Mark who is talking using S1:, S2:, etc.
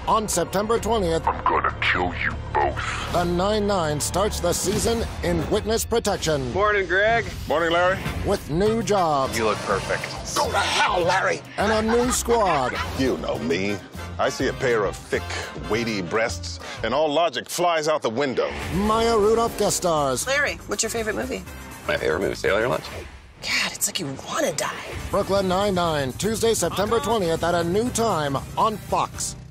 S1: on September 20th.
S2: I'm gonna kill you both.
S1: The 9-9 starts the season in witness protection
S3: Morning, Greg.
S4: Morning, Larry.
S1: with new jobs
S3: You look perfect.
S2: Go to hell, Larry!
S1: and a new squad.
S4: You know me. I see a pair of thick, weighty breasts, and all logic flies out the window.
S1: Maya Rudolph guest stars.
S5: Larry, what's your favorite movie?
S3: My favorite movie, Sail Your Lunch.
S5: God, it's like you want to die.
S1: Brooklyn Nine-Nine, Tuesday, September 20th at a new time on Fox.